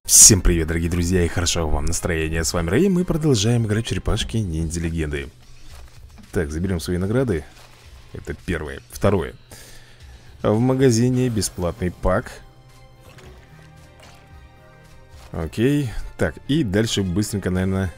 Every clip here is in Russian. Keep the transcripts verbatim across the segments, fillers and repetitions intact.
Всем привет, дорогие друзья, и хорошо вам настроения. С вами Рэй, мы продолжаем играть в черепашки ниндзя легенды. Так, заберем свои награды. Это первое. Второе. В магазине бесплатный пак. Окей. Так, и дальше быстренько, наверное,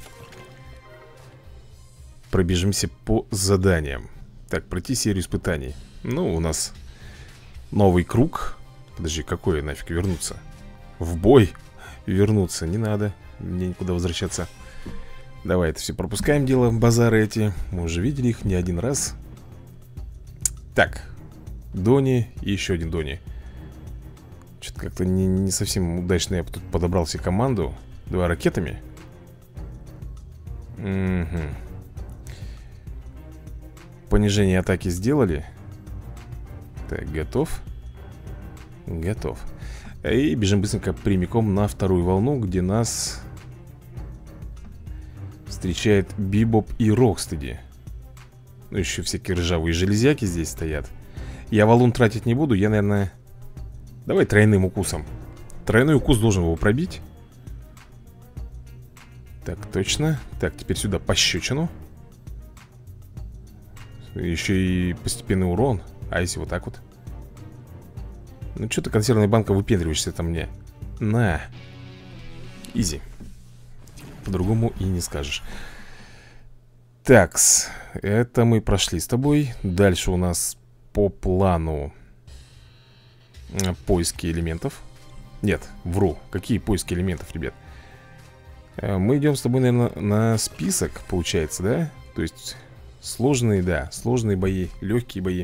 пробежимся по заданиям. Так, пройти серию испытаний. Ну, у нас новый круг. Подожди, какой нафиг вернуться? В бой? Вернуться не надо, мне никуда возвращаться. Давай это все пропускаем дело, базары эти. Мы уже видели их не один раз. Так, Дони и еще один Дони. Что-то как-то не, не совсем удачно я тут подобрал себе команду. Два ракетами. Угу. Понижение атаки сделали. Так, готов. Готов. И бежим быстренько прямиком на вторую волну, где нас встречает Бибоп и Рокстеди. Ну, еще всякие ржавые железяки здесь стоят. Я валун тратить не буду, я, наверное... Давай тройным укусом. Тройной укус должен его пробить. Так, точно. Так, теперь сюда пощечину. Еще и постепенный урон. А если вот так вот? Ну что ты, консервная банка, выпендриваешься там мне? На. Изи. По-другому и не скажешь. Такс. Это мы прошли с тобой. Дальше у нас по плану поиски элементов. Нет, вру. Какие поиски элементов, ребят? Мы идем с тобой, наверное, на список, получается, да? То есть сложные, да, сложные бои, легкие бои.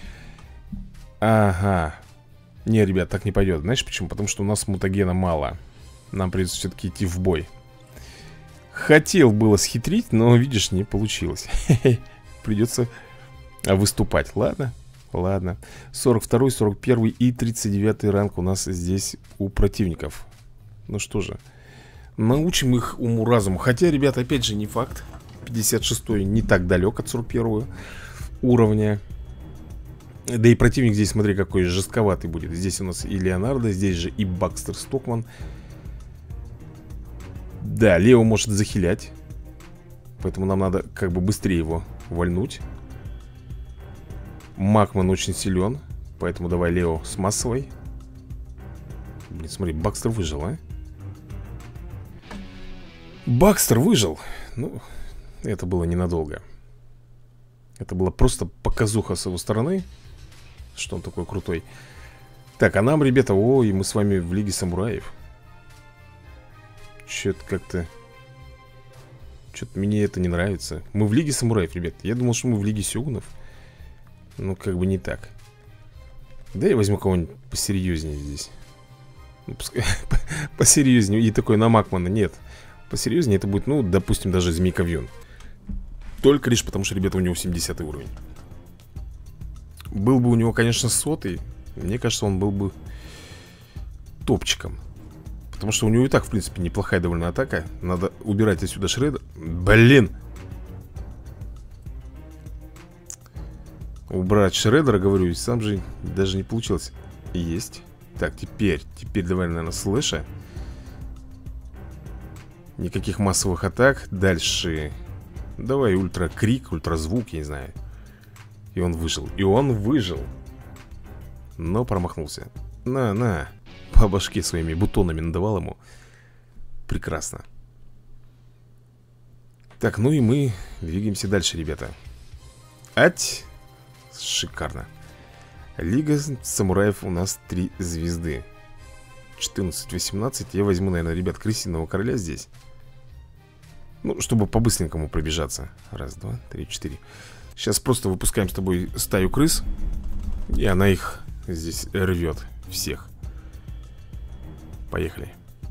Ага. Не, ребят, так не пойдет. Знаешь почему? Потому что у нас мутагена мало. Нам придется все-таки идти в бой. Хотел было схитрить, но, видишь, не получилось. Придется выступать. Ладно, ладно. сорок второй, сорок первый и тридцать девятый ранг у нас здесь у противников. Ну что же, научим их уму-разуму. Хотя, ребят, опять же, не факт. пятьдесят шестой не так далек от сорок первого уровня. Да и противник здесь, смотри, какой жестковатый будет. Здесь у нас и Леонардо, здесь же и Бакстер Стокман. Да, Лео может захилять. Поэтому нам надо как бы быстрее его вальнуть. Макман очень силен. Поэтому давай Лео с массовой. Блин, смотри, Бакстер выжил, а? Бакстер выжил. Ну, это было ненадолго. Это была просто показуха с его стороны, что он такой крутой. Так, а нам, ребята, ой, мы с вами в Лиге Самураев. Чё-то как-то Чё-то мне это не нравится. Мы в Лиге Самураев, ребят. Я думал, что мы в Лиге Сёгунов. Ну, как бы не так. Да я возьму кого-нибудь посерьезнее здесь. Ну, пускай посерьезнее. И такой на Макмана. Нет, посерьезнее это будет, ну, допустим, даже Змейка Вьюн. Только лишь потому, что, ребята, у него семидесятый уровень. Был бы у него, конечно, сотый. Мне кажется, он был бы топчиком. Потому что у него и так, в принципе, неплохая довольно атака. Надо убирать отсюда Шреддера. Блин! Убрать Шреддера, говорю, и сам же даже не получилось. Есть. Так, теперь, теперь давай, наверное, слэша. Никаких массовых атак. Дальше... Давай ультра-крик, ультразвук, я не знаю. И он выжил. И он выжил. Но промахнулся. На, на. По башке своими бутонами надавал ему. Прекрасно. Так, ну и мы двигаемся дальше, ребята. Ать. Шикарно. Лига Самураев у нас три звезды. четырнадцать восемнадцать. Я возьму, наверное, ребят, крысиного короля здесь. Ну, чтобы по-быстренькому пробежаться. Раз, два, три, четыре. Сейчас просто выпускаем с тобой стаю крыс. И она их здесь рвет. Всех. Поехали.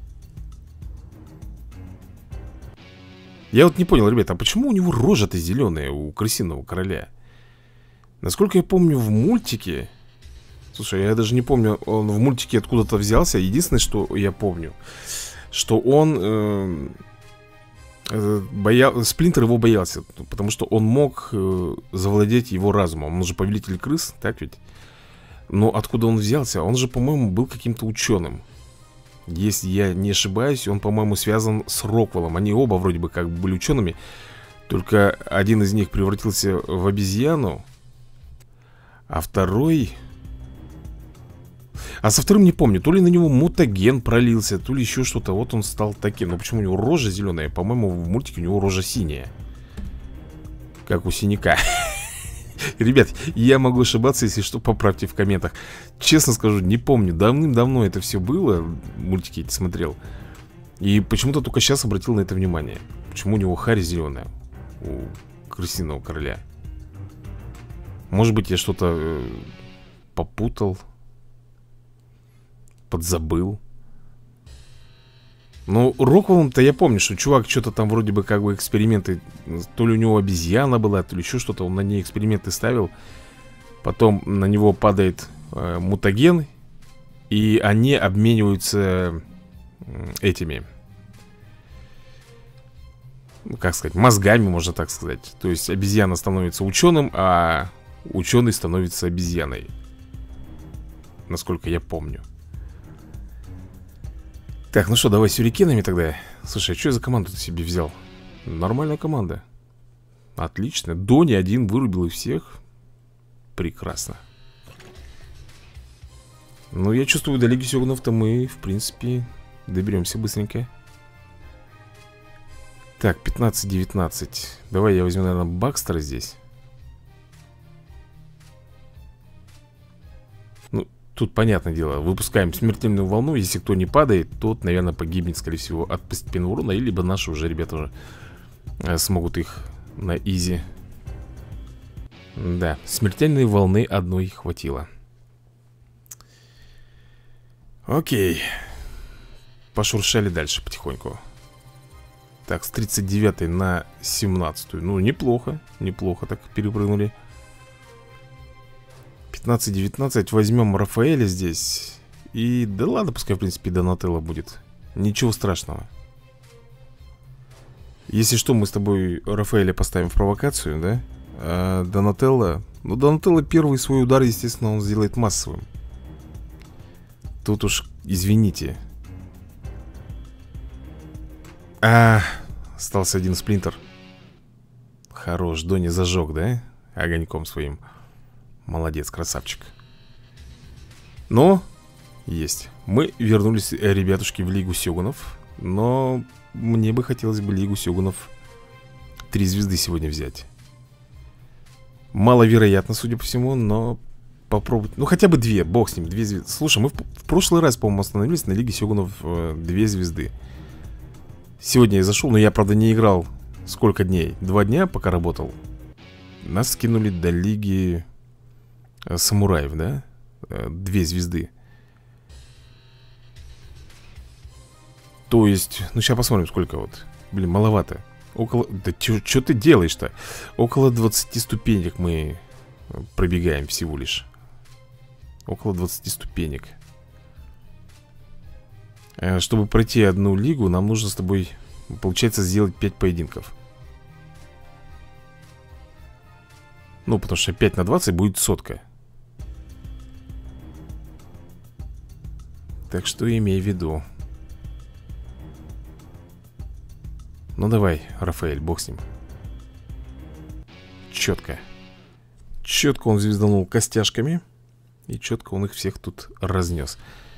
Я вот не понял, ребята, а почему у него рожа-то зеленая, у крысиного короля? Насколько я помню, в мультике... Слушай, я даже не помню, он в мультике откуда-то взялся. Единственное, что я помню, что он... Э Боя... Сплинтер его боялся, потому что он мог э, завладеть его разумом. Он же повелитель крыс, так ведь? Но откуда он взялся? Он же, по-моему, был каким-то ученым. Если я не ошибаюсь, он, по-моему, связан с Роквеллом. Они оба вроде бы как бы были учеными. Только один из них превратился в обезьяну, а второй... А со вторым не помню, то ли на него мутаген пролился, то ли еще что-то. Вот он стал таким. Но почему у него рожа зеленая? По-моему, в мультике у него рожа синяя, как у синяка. Ребят, я могу ошибаться, если что, поправьте в комментах. Честно скажу, не помню. Давным-давно это все было. Мультики эти смотрел. И почему-то только сейчас обратил на это внимание. Почему у него харь зеленая у крысиного короля? Может быть, я что-то э, попутал, подзабыл. Ну, Роквеллом-то я помню, что чувак что-то там вроде бы как бы эксперименты. То ли у него обезьяна была, то ли еще что-то. Он на ней эксперименты ставил. Потом на него падает э, мутаген. И они обмениваются э, этими, как сказать, мозгами, можно так сказать. То есть обезьяна становится ученым, а ученый становится обезьяной, насколько я помню. Так, ну что, давай сюрикенами тогда. Слушай, а что я за команду ты себе взял? Нормальная команда. Отлично. Дони один вырубил их всех. Прекрасно. Ну, я чувствую, до Лиги Сёгунов-то мы, в принципе, доберемся быстренько. Так, пятнадцать девятнадцать. Давай я возьму, наверное, Бакстера здесь. Ну, тут понятное дело, выпускаем смертельную волну. Если кто не падает, тот, наверное, погибнет, скорее всего, от постепенного урона. Или либо наши уже ребята уже э, смогут их на изи. Да, смертельной волны одной хватило. Окей. Пошуршали дальше потихоньку. Так, с тридцать девятой на семнадцатую. Ну, неплохо, неплохо так перепрыгнули. пятнадцать девятнадцать. Возьмем Рафаэля здесь. И да ладно, пускай, в принципе, Донателло будет. Ничего страшного. Если что, мы с тобой Рафаэля поставим в провокацию, да? А Донателло... Ну, Донателло первый свой удар, естественно, он сделает массовым. Тут уж, извините. А, остался один сплинтер. Хорош, Дони зажег, да? Огоньком своим. Молодец, красавчик. Но есть. Мы вернулись, ребятушки, в Лигу Сёгунов. Но мне бы хотелось бы Лигу Сёгунов три звезды сегодня взять. Маловероятно, судя по всему, но попробовать. Ну, хотя бы две, бог с ним, две звезды. Слушай, мы в, в прошлый раз, по-моему, остановились на Лиге Сёгунов э, две звезды. Сегодня я зашел, но я, правда, не играл. Сколько дней? Два дня, пока работал. Нас скинули до Лиги э, Самураев, да? Э, две звезды. То есть, ну сейчас посмотрим, сколько вот. Блин, маловато. Около... Да что ты делаешь-то? Около двадцати ступенек мы пробегаем всего лишь. Около двадцати ступенек. Чтобы пройти одну лигу, нам нужно с тобой, получается, сделать пять поединков. Ну, потому что пять на двадцать будет сотка. Так что имей в виду. Ну давай, Рафаэль, бог с ним. Четко. Четко он звезданул костяшками. И четко он их всех тут разнес.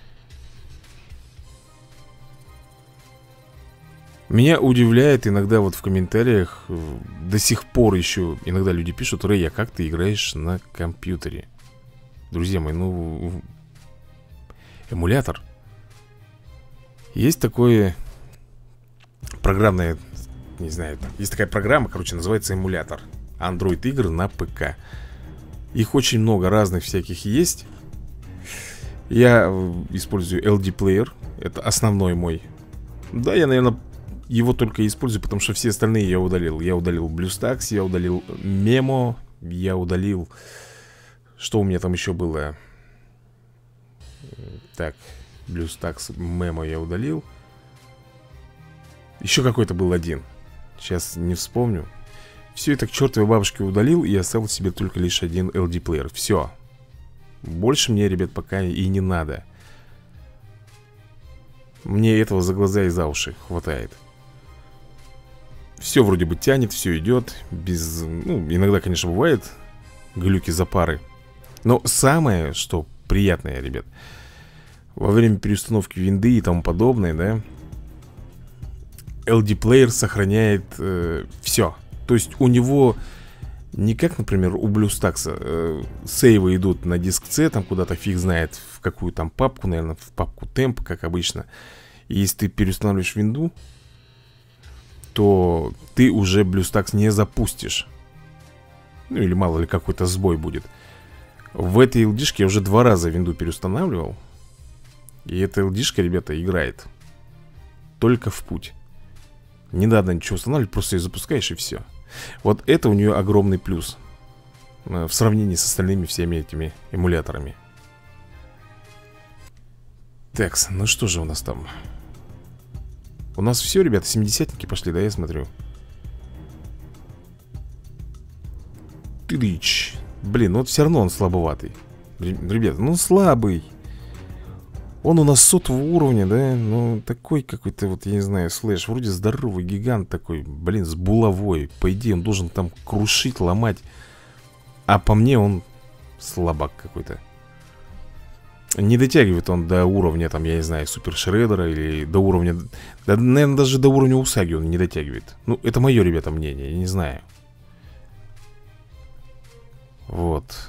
Меня удивляет иногда вот в комментариях, до сих пор еще иногда люди пишут: Рэй, а как ты играешь на компьютере? Друзья мои, ну, эмулятор. Есть такое программное, не знаю, есть такая программа, короче, называется эмулятор. Android игр на ПК. Их очень много разных всяких есть. Я использую эл ди Player. Это основной мой. Да, я, наверное, его только использую, потому что все остальные я удалил. Я удалил BlueStacks, я удалил Memo, я удалил... Что у меня там еще было? Так, BlueStacks, Memo я удалил. Еще какой-то был один. Сейчас не вспомню. Все это к чертовой бабушке удалил и оставил себе только лишь один эл ди Player. Все. Больше мне, ребят, пока и не надо. Мне этого за глаза и за уши хватает. Все вроде бы тянет, все идет. Без... Ну, иногда, конечно, бывает глюки за пары. Но самое, что приятное, ребят, во время переустановки винды и тому подобное, да, эл ди-плеер сохраняет э, все. То есть у него не как, например, у BlueStacks э, сейвы идут на диск C, там куда-то фиг знает, в какую там папку, наверное, в папку темп, как обычно. И если ты переустанавливаешь винду, то ты уже BlueStacks не запустишь. Ну или мало ли какой-то сбой будет. В этой эл ди-шке я уже два раза винду переустанавливал. И эта эл ди-шка, ребята, играет только в путь. Не надо ничего устанавливать, просто ее запускаешь и все. Вот это у нее огромный плюс в сравнении с остальными всеми этими эмуляторами. Так, ну что же у нас там? У нас все, ребята, семидесятники пошли, да, я смотрю. Тыдыч. Блин, ну вот все равно он слабоватый. Ребята, ну слабый. Он у нас сотого уровня, да? Ну, такой какой-то, вот, я не знаю, слэш. Вроде здоровый гигант такой, блин, с булавой. По идее, он должен там крушить, ломать. А по мне он слабак какой-то. Не дотягивает он до уровня, там, я не знаю, Супер Шреддера или до уровня... Да, наверное, даже до уровня Усаги он не дотягивает. Ну, это мое, ребята, мнение, я не знаю. Вот.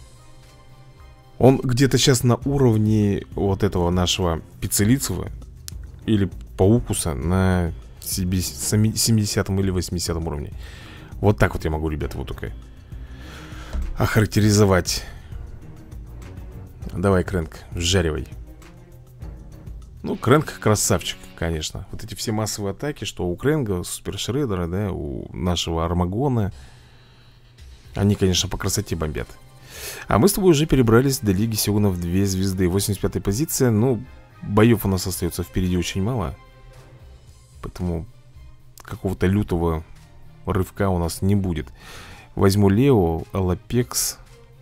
Он где-то сейчас на уровне вот этого нашего Пиццелицева или Паукуса на семидесятом или восьмидесятом уровне. Вот так вот я могу, ребята, вот только охарактеризовать. Давай, Крэнк, вжаривай. Ну, Крэнк красавчик, конечно. Вот эти все массовые атаки, что у Крэнга, у Супер Шреддера, да, у нашего Армагона, они, конечно, по красоте бомбят. А мы с тобой уже перебрались до Лиги Сёгунов две звезды. восемьдесят пятая позиция. Ну, боев у нас остается впереди очень мало. Поэтому какого-то лютого рывка у нас не будет. Возьму Лео, Алапекс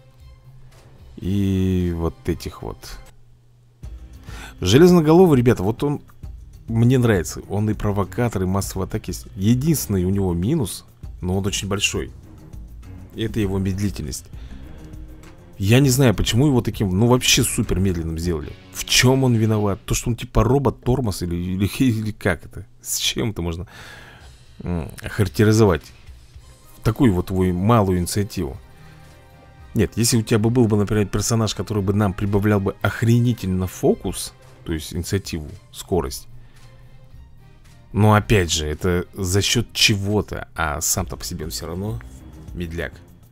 и вот этих вот. Железноголовый, ребята, вот он мне нравится. Он и провокатор, и массовые атаки. Единственный у него минус, но он очень большой. Это его медлительность. Я не знаю, почему его таким, ну вообще супер медленным сделали. В чем он виноват? То, что он типа робот-тормоз или, или, или как это? С чем это можно охарактеризовать такую вот твою малую инициативу? Нет, если у тебя бы был бы, например, персонаж, который бы нам прибавлял бы охренительно фокус, то есть инициативу, скорость. Но опять же, это за счет чего-то, а сам-то по себе он все равно медляк.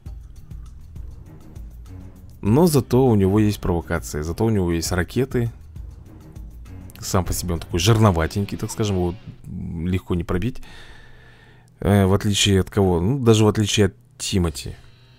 Но зато у него есть провокация. Зато у него есть ракеты. Сам по себе он такой жирноватенький, так скажем. Его легко не пробить. э, В отличие от кого? Ну, даже в отличие от Тимати.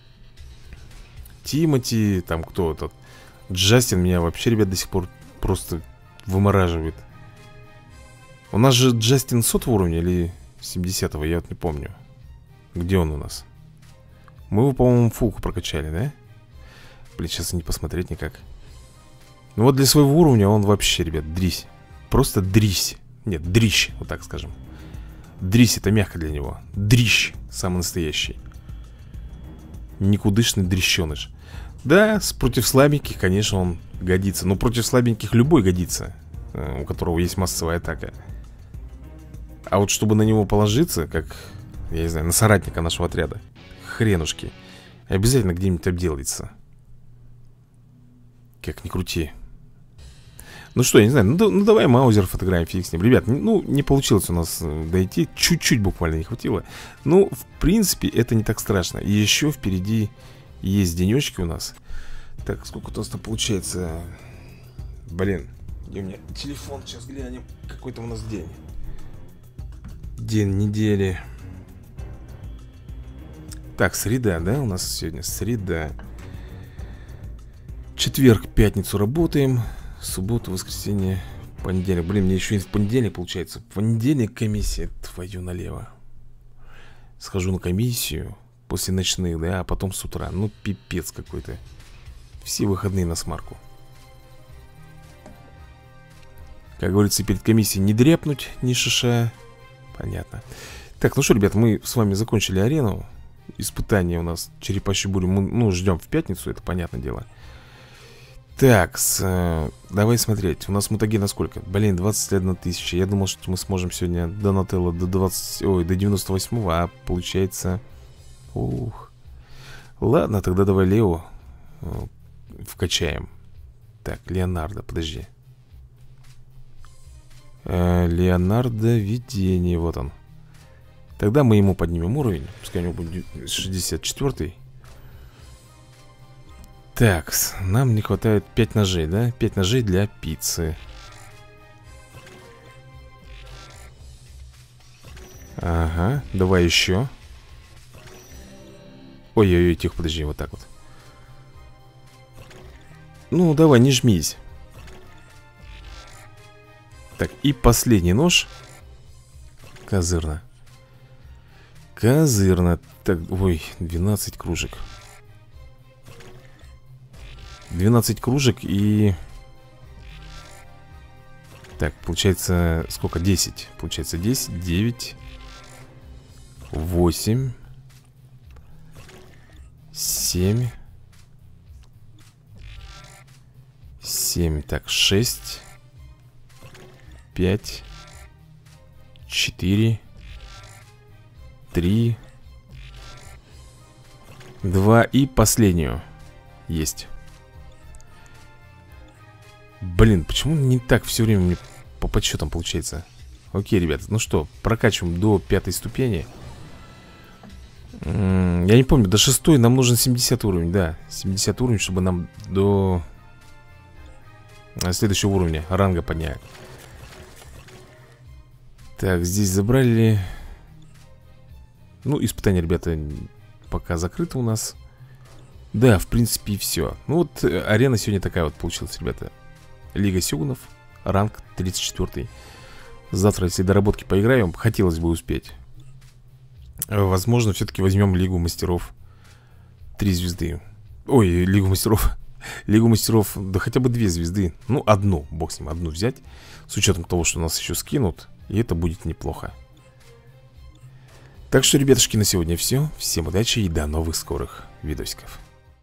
Тимати, там кто этот? Джастин меня вообще, ребят, до сих пор просто вымораживает. У нас же Джастин сотого уровня или семидесятого, я вот не помню. Где он у нас? Мы его, по-моему, фулку прокачали, да? Блин, сейчас не посмотреть никак. Ну вот для своего уровня он вообще, ребят, дрись. Просто дрись. Нет, дрищ, вот так скажем. Дрись, это мягко для него. Дрищ, самый настоящий. Никудышный дрищеныш. Да, против слабеньких, конечно, он годится. Но против слабеньких любой годится, у которого есть массовая атака. А вот чтобы на него положиться, как, я не знаю, на соратника нашего отряда, хренушки, обязательно где-нибудь обделается. Как ни крути. Ну что, я не знаю, ну, ну давай Маузер фотографии фиг с ним. Ребят, ну не получилось у нас дойти. Чуть-чуть буквально не хватило. Ну, в принципе, это не так страшно. И еще впереди есть денечки у нас. Так, сколько у нас там получается? Блин, где у меня телефон? Сейчас глянем. Какой-то у нас день. День недели. Так, среда, да? У нас сегодня среда. Четверг, пятницу работаем. Субботу, воскресенье, понедельник. Блин, мне еще и в понедельник получается. В понедельник комиссия, твою налево. Схожу на комиссию после ночных, да, а потом с утра. Ну, пипец какой-то. Все выходные на смарку. Как говорится, перед комиссией не дрепнуть, ни шиша. Понятно. Так, ну что, ребят, мы с вами закончили арену. Испытание у нас черепашью бурю мы, ну, ждем в пятницу, это понятное дело. Так, с, э, давай смотреть. У нас мутагена сколько? Блин, двадцать одна тысяча. Я думал, что мы сможем сегодня Донателло до двадцати, ой, до девяноста восьмого, а получается... Ух. Ладно, тогда давай Лео э, вкачаем. Так, Леонардо, подожди. э, Леонардо видение, вот он. Тогда мы ему поднимем уровень. Пускай у него будет шестьдесят четвёртый. Так, нам не хватает пять ножей, да? пять ножей для пиццы. Ага, давай еще. Ой-ой-ой, тихо, подожди, вот так вот. Ну, давай, не жмись. Так, и последний нож. Козырно. Козырно. Так, ой, двенадцать кружек. двенадцать кружек и... Так, получается, сколько? десять. Получается десять, девять, восемь, семь, семь, так, шесть, пять, четыре, три, два и последнюю. Есть. Блин, почему не так все время мне по подсчетам получается? Окей, ребят, ну что, прокачиваем до пятой ступени. М-м, я не помню, до шестой нам нужен семьдесят уровень, да. семьдесят уровень, чтобы нам до следующего уровня ранга поднять. Так, здесь забрали. Ну, испытания, ребята, пока закрыты у нас. Да, в принципе, и все. Ну вот, арена сегодня такая вот получилась, ребята. Лига Сёгунов, ранг тридцать четвёртый. Завтра, если доработки поиграем, хотелось бы успеть. Возможно, все-таки возьмем Лигу Мастеров три звезды. Ой, Лигу Мастеров. Лигу Мастеров, да хотя бы две звезды. Ну, одну, бог с ним, одну взять. С учетом того, что нас еще скинут. И это будет неплохо. Так что, ребятушки, на сегодня все. Всем удачи и до новых скорых видосиков.